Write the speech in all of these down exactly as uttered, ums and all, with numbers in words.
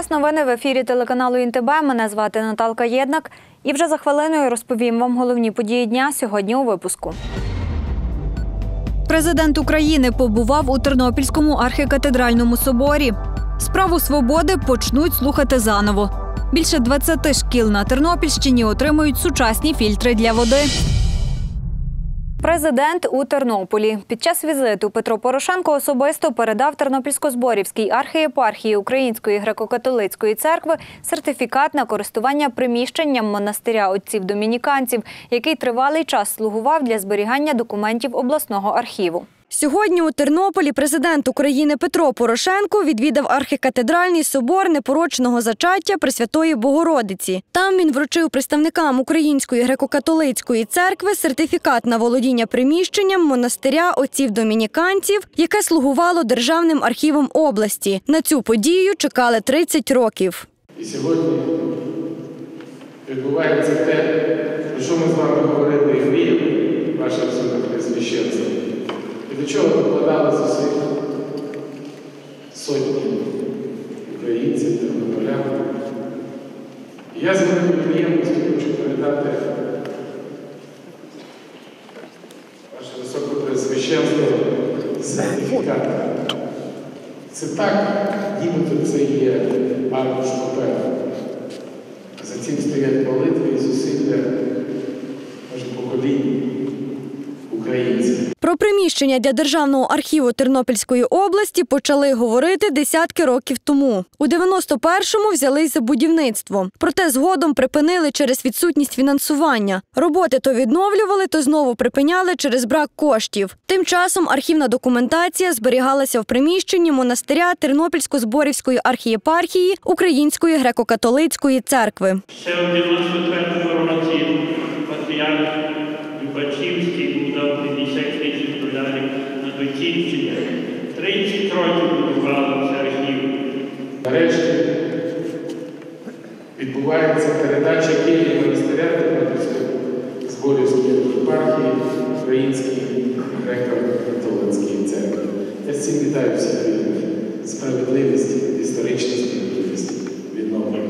вас новини в ефірі телеканалу ІНТБ. Мене звати Наталка Єднак. І вже за хвилиною розповім вам головні події дня сьогодні у випуску. Президент України побував у Тернопільському архікатедральному соборі. Справу свободи почнуть слухати заново. Більше двадцяти шкіл на Тернопільщині отримують сучасні фільтри для води. Президент у Тернополі. Під час візиту Петро Порошенко особисто передав Тернопільсько-Зборівській архієпархії Української греко-католицької церкви сертифікат на користування приміщенням монастиря отців-домініканців, який тривалий час слугував для зберігання документів обласного архіву. Сьогодні у Тернополі президент України Петро Порошенко відвідав архікатедральний собор непорочного зачаття Пресвятої Богородиці. Там він вручив представникам Української греко-католицької церкви сертифікат на володіння приміщенням монастиря отців-домініканців, яке слугувало Державним архівом області. На цю подію чекали тридцять років. І сьогодні відбувається те, про що ми з вами говорили і мріяли, ваше Всесвященство. І до чого докладали зусиль сотні українців, тернополян. І я з великою приємністю хочу передати ваше Високопреосвященство сертифікат. Це так, нібито це є аркуш паперу. За цим стоять молитви і зусилля може поколінь українців. Про приміщення для Державного архіву Тернопільської області почали говорити десятки років тому. У дев'яносто першому взялись за будівництво. Проте згодом припинили через відсутність фінансування. Роботи то відновлювали, то знову припиняли через брак коштів. Тим часом архівна документація зберігалася в приміщенні монастиря Тернопільсько-Зборівської архієпархії Української греко-католицької церкви. Ще в дев'яносто третьому році патріарх Любачівський дав п'ятдесят тисяч доларів на дочіпчення. тридцять років будувалося архів. Нарешті відбувається передача Києва монастиря Тернопільсько-Зборівської архієпархії Української греко-католицької церкви. Я з цим вітаю всіх вірних. Справедливість, історична справедливість відновлення.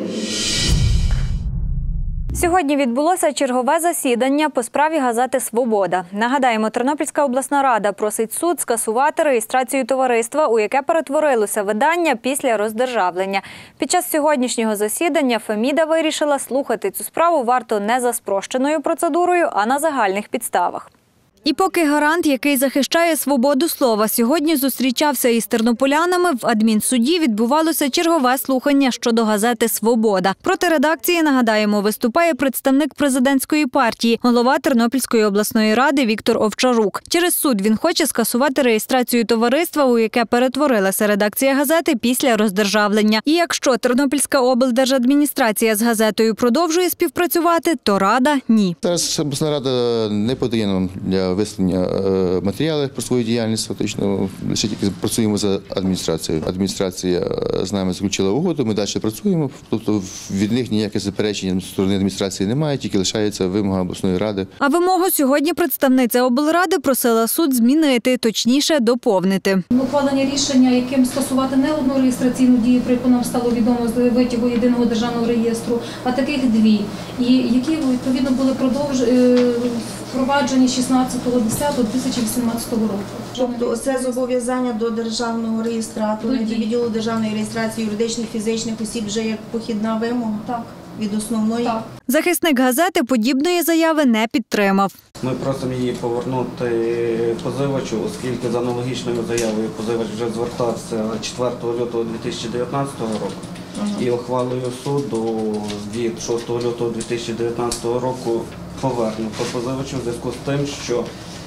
Сьогодні відбулося чергове засідання по справі газети «Свобода». Нагадаємо, Тернопільська обласна рада просить суд скасувати реєстрацію товариства, у яке перетворилося видання після роздержавлення. Під час сьогоднішнього засідання Феміда вирішила, слухати цю справу варто не за спрощеною процедурою, а на загальних підставах. І поки гарант, який захищає свободу слова, сьогодні зустрічався із тернополянами, в адмінсуді відбувалося чергове слухання щодо газети «Свобода». Проти редакції, нагадаємо, виступає представник президентської партії, голова Тернопільської обласної ради Віктор Овчарук. Через суд він хоче скасувати реєстрацію товариства, у яке перетворилася редакція газети після роздержавлення. І якщо Тернопільська облдержадміністрація з газетою продовжує співпрацювати, то рада – ні. Зараз обласна рада не подає нам для висловлення матеріалів про свою діяльність, фактично лише тільки працюємо за адміністрацією. Адміністрація з нами заключила угоду, ми далі працюємо, тобто від них ніяких заперечень з сторони адміністрації немає, тільки лишається вимога обласної ради. А вимогу сьогодні представниця облради просила суд змінити, точніше доповнити. Ухвалення рішення, яким скасувати не одну реєстраційну дію, про яку нам стало відомо з витягу єдиного державного реєстру, а таких дві, і які відповідно були продовж... впроваджені шістнадцятого листопада дві тисячі вісімнадцятого року. Тобто це зобов'язання до державного реєстратора, до відділу державної реєстрації юридичних фізичних осіб вже як похідна вимога? Так. Від основної? Так. Захисник газети подібної заяви не підтримав. Ми просимо її повернути позивачу, оскільки за аналогічною заявою позивач вже звертався четвертого лютого дві тисячі дев'ятнадцятого року. Uh-huh. І ухвалою суду від шостого лютого дві тисячі дев'ятнадцятого року повернуто позивачу в зв'язку з тим, що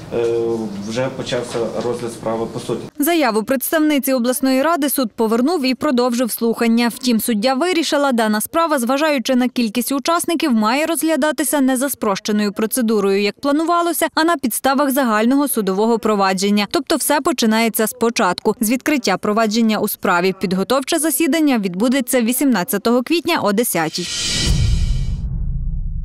вже почався розгляд справи по суті. Заяву представниці обласної ради суд повернув і продовжив слухання. Втім, суддя вирішила, дана справа, зважаючи на кількість учасників, має розглядатися не за спрощеною процедурою, як планувалося, а на підставах загального судового провадження. Тобто все починається спочатку, з відкриття провадження у справі. Підготовче засідання відбудеться вісімнадцятого квітня о десятій.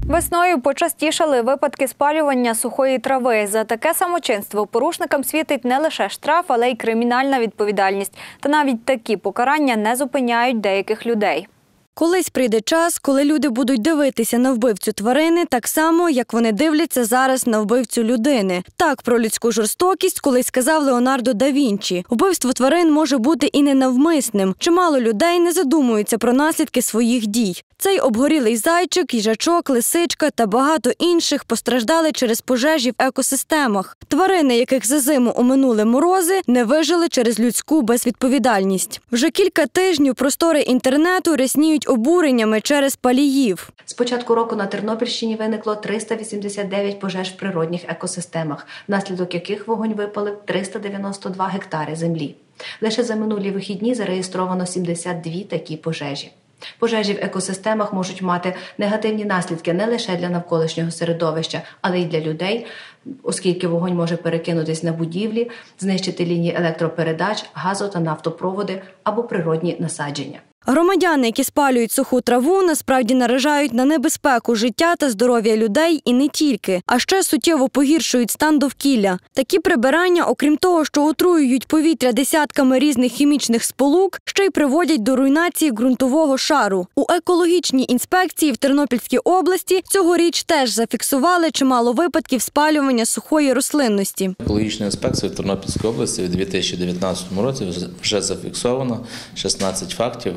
Весною почастішали випадки спалювання сухої трави. За таке самочинство порушникам світить не лише штраф, але й кримінальна відповідальність. Та навіть такі покарання не зупиняють деяких людей. Колись прийде час, коли люди будуть дивитися на вбивцю тварини так само, як вони дивляться зараз на вбивцю людини. Так про людську жорстокість колись сказав Леонардо да Вінчі. Вбивство тварин може бути і ненавмисним. Чимало людей не задумуються про наслідки своїх дій. Цей обгорілий зайчик, їжачок, лисичка та багато інших постраждали через пожежі в екосистемах. Тварини, яких за зиму оминули морози, не вижили через людську безвідповідальність. Вже кілька тижнів простори інтернету рясніють обуреннями через паліїв. З початку року на Тернопільщині виникло триста вісімдесят дев'ять пожеж в природних екосистемах, внаслідок яких вогонь випалив триста дев'яносто два гектари землі. Лише за минулі вихідні зареєстровано сімдесят дві такі пожежі. Пожежі в екосистемах можуть мати негативні наслідки не лише для навколишнього середовища, але й для людей, оскільки вогонь може перекинутись на будівлі, знищити лінії електропередач, газо- та нафтопроводи або природні насадження. Громадяни, які спалюють суху траву, насправді наражають на небезпеку життя та здоров'я людей і не тільки, а ще суттєво погіршують стан довкілля. Такі прибирання, окрім того, що отруюють повітря десятками різних хімічних сполук, ще й приводять до руйнації ґрунтового шару. У екологічній інспекції в Тернопільській області цьогоріч теж зафіксували чимало випадків спалювання сухої рослинності. Екологічною інспекцією в Тернопільській області у дві тисячі дев'ятнадцятому році вже зафіксовано шістнадцять фактів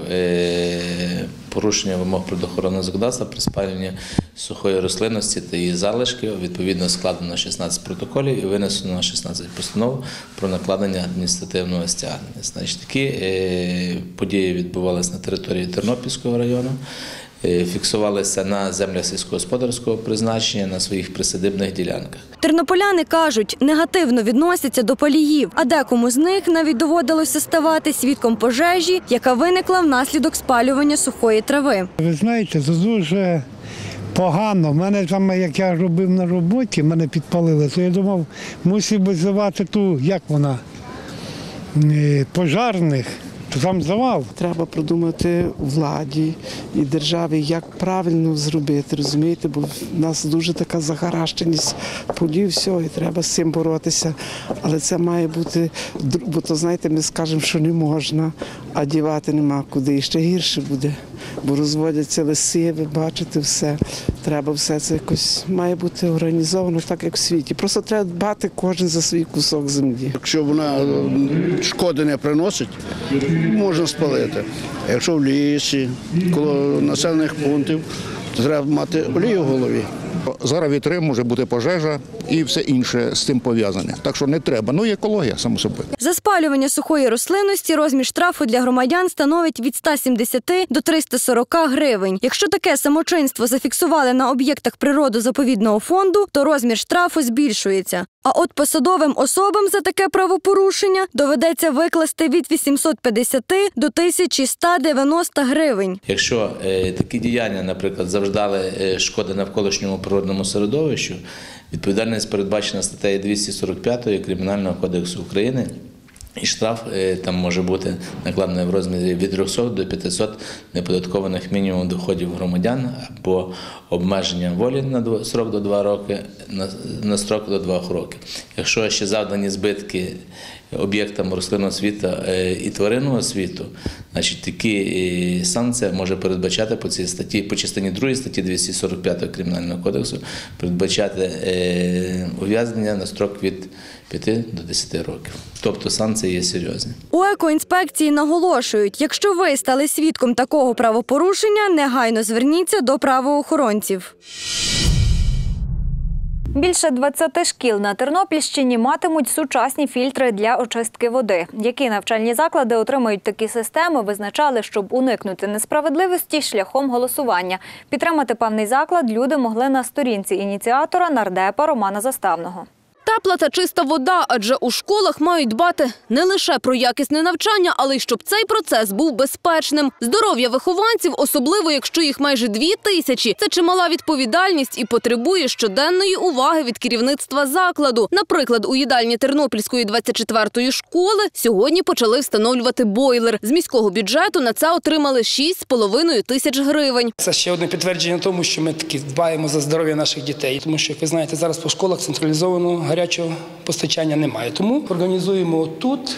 порушення вимог природоохоронного законодавства при спалюванні сухої рослинності та її залишків. Відповідно, складено шістнадцять протоколів і винесено шістнадцять постанов про накладення адміністративного стягнення. Значить, такі події відбувалися на території Тернопільського району. Фіксувалися на землях сільськогосподарського призначення, на своїх присадибних ділянках. Тернополяни кажуть, негативно відносяться до паліїв, а декому з них навіть доводилося ставати свідком пожежі, яка виникла внаслідок спалювання сухої трави. Ви знаєте, це дуже погано. У мене там, як я робив на роботі, мене підпалили, то я думав, мусив визивати ту, як вона, пожарних. Там завал. Треба продумати владі і державі, як правильно зробити, розумієте, бо в нас дуже така загаращеність полів, все, і треба з цим боротися. Але це має бути, бо то, знаєте, ми скажемо, що не можна, а дівати нема куди. І ще гірше буде, бо розводяться лиси, ви бачите все. Треба все це якось, має бути організовано так, як в світі. Просто треба дбати кожен за свій кусок землі. Якщо вона шкоди не приносить, можна спалити. Якщо в лісі, коло населених пунктів, то треба мати олію в голові. Зараз вітри, може бути пожежа і все інше з цим пов'язане. Так що не треба. Ну і екологія, само собою. За спалювання сухої рослинності розмір штрафу для громадян становить від ста сімдесяти до трьохсот сорока гривень. Якщо таке самочинство зафіксували на об'єктах природо-заповідного фонду, то розмір штрафу збільшується. А от посадовим особам за таке правопорушення доведеться викласти від вісімсот п'ятдесяти до тисячі ста дев'яноста гривень. Якщо е, такі діяння, наприклад, завдали е, шкоди навколишньому природному середовищу, відповідальність передбачена статтею двісті сорок п'ять Кримінального кодексу України. І штраф е, там може бути накладений в розмірі від трьохсот до п'ятисот неподаткованих мінімум доходів громадян або обмеження волі на срок до два роки, на, на строк до двох років. Якщо ще завдані збитки об'єктам рослинного світу е, і тваринного світу, значить такі е, санкції може передбачати по цій статті, по частині другій статті двісті сорок п'ять Кримінального кодексу, передбачати е, ув'язнення на строк від п'яти до десяти років. Тобто санкції є серйозні. У екоінспекції наголошують, якщо ви стали свідком такого правопорушення, негайно зверніться до правоохоронців. Більше двадцяти шкіл на Тернопільщині матимуть сучасні фільтри для очистки води. Які навчальні заклади отримають такі системи, визначали, щоб уникнути несправедливості шляхом голосування. Підтримати певний заклад люди могли на сторінці ініціатора нардепа Романа Заставного. Тепла та чиста вода, адже у школах мають дбати не лише про якісне навчання, але й щоб цей процес був безпечним. Здоров'я вихованців, особливо якщо їх майже дві тисячі, це чимала відповідальність і потребує щоденної уваги від керівництва закладу. Наприклад, у їдальні Тернопільської двадцять четвертої школи сьогодні почали встановлювати бойлер. З міського бюджету на це отримали шість з половиною тисяч гривень. Це ще одне підтвердження тому, що ми таки дбаємо за здоров'я наших дітей. Тому що, як ви знаєте, зараз по школах централізованого гарячого постачання немає. Тому організуємо тут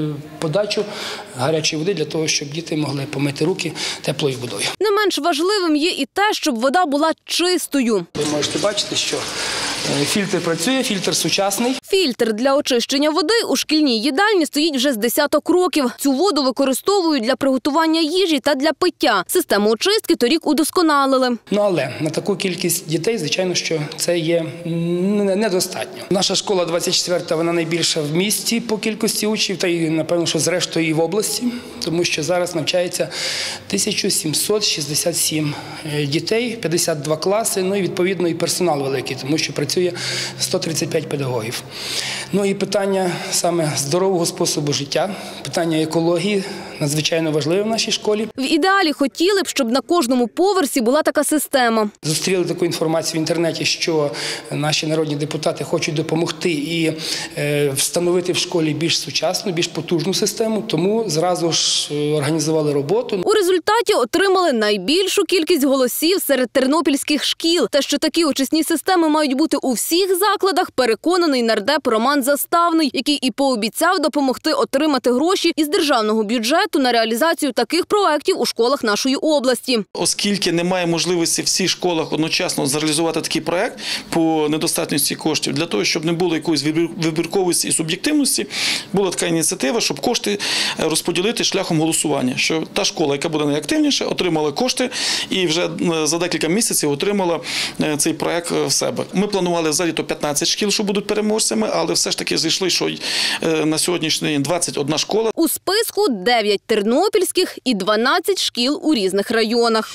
подачу гарячої води для того, щоб діти могли помити руки теплою водою. Не менш важливим є і те, щоб вода була чистою. Ви можете бачити, що фільтр працює, фільтр сучасний. Фільтр для очищення води у шкільній їдальні стоїть вже з десяток років. Цю воду використовують для приготування їжі та для пиття. Систему очистки торік удосконалили. Ну, але на таку кількість дітей, звичайно, що це є недостатньо. Наша школа двадцять четверта, вона найбільша в місті по кількості учнів, та й, напевно, що зрештою і в області, тому що зараз навчається тисяча сімсот шістдесят сім дітей, п'ятдесят два класи, ну і відповідно і персонал великий, тому що працює сто тридцять п'ять педагогів. Ну і питання саме здорового способу життя, питання екології надзвичайно важливе в нашій школі. В ідеалі хотіли б, щоб на кожному поверсі була така система. Зустріли таку інформацію в інтернеті, що наші народні депутати хочуть допомогти і е, встановити в школі більш сучасну, більш потужну систему, тому зразу ж організували роботу. У результаті отримали найбільшу кількість голосів серед тернопільських шкіл. Те, що такі очисні системи мають бути у всіх закладах, переконаний нардеп Роман Заставний, який і пообіцяв допомогти отримати гроші із державного бюджету на реалізацію таких проєктів у школах нашої області. Оскільки немає можливості в всіх школах одночасно зреалізувати такий проєкт по недостатності коштів, для того, щоб не було якоїсь вибірковості і суб'єктивності, була така ініціатива, щоб кошти розподілити шляхом голосування. Що та школа, яка буде найактивніша, отримала кошти і вже за декілька місяців отримала цей проєкт в себе. Ми планували взагалі то п'ятнадцять шкіл, що будуть переможцями, але все ж таки зайшли, що на сьогоднішній день двадцять одна школа. У списку дев'ять тернопільських і дванадцять шкіл у різних районах.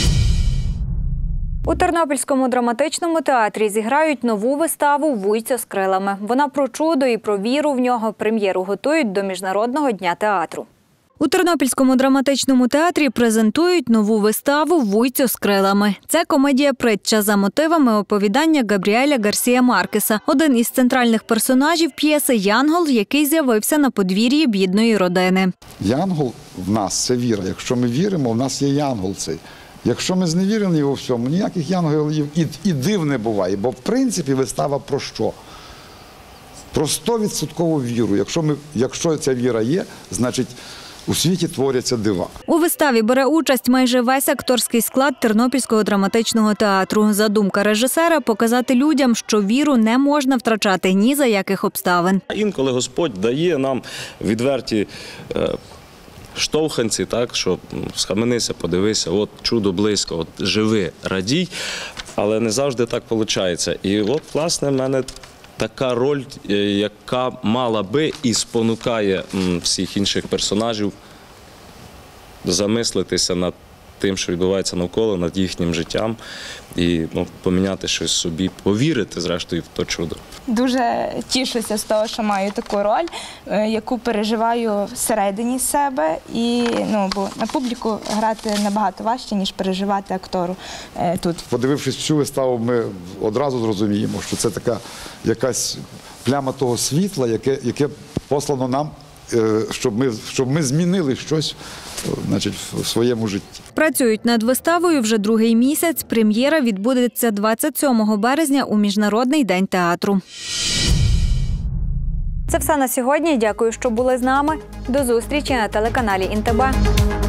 У Тернопільському драматичному театрі зіграють нову виставу «Вуйцьо з крилами». Вона про чудо і про віру в нього. Прем'єру готують до Міжнародного дня театру. У Тернопільському драматичному театрі презентують нову виставу «Вуйцьо з крилами». Це комедія-притча за мотивами оповідання Габріеля Гарсія Маркеса. Один із центральних персонажів п'єси – Янгол, який з'явився на подвір'ї бідної родини. Янгол в нас – це віра. Якщо ми віримо, в нас є янгол цей. Якщо ми зневірені у всьому, ніяких янголів і, і див не буває. Бо в принципі вистава про що? Про сто відсотків віру. Якщо, ми, якщо ця віра є, значить у світі творяться дива. У виставі бере участь майже весь акторський склад Тернопільського драматичного театру. Задумка режисера – показати людям, що віру не можна втрачати ні за яких обставин. Інколи Господь дає нам відверті е, штовханці, так, що схаменися, подивися, от чудо близько, от живи, радій, але не завжди так виходить. І от, власне, в мене така роль, яка мала би і спонукає всіх інших персонажів замислитися над тим, що відбувається навколо, над їхнім життям і ну, поміняти щось собі, повірити, зрештою, в то чудо. Дуже тішуся з того, що маю таку роль, яку переживаю всередині себе. І, ну, бо на публіку грати набагато важче, ніж переживати актору тут. Подивившись цю виставу, ми одразу зрозуміємо, що це така якась пляма того світла, яке, яке послано нам, щоб ми, щоб ми змінили щось, значить, в своєму житті. Працюють над виставою вже другий місяць. Прем'єра відбудеться двадцять сьомого березня у Міжнародний день театру. Це все на сьогодні. Дякую, що були з нами. До зустрічі на телеканалі ІНТБ.